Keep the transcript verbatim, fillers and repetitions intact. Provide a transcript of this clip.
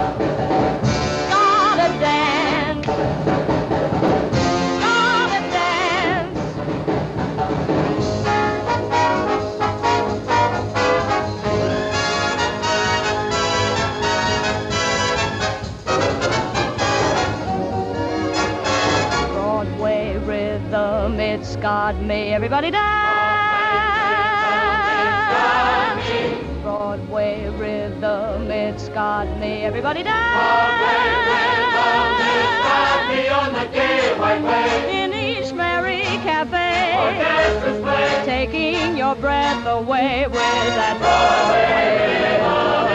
Gotta dance. Gotta dance. Broadway rhythm, it's got me. Everybody dance. Broadway rhythm, it's got me. Everybody dance. Broadway rhythm, it's got me on the gay white way. In each merry cafe, Orchestra's play. taking your breath away with that Broadway rhythm.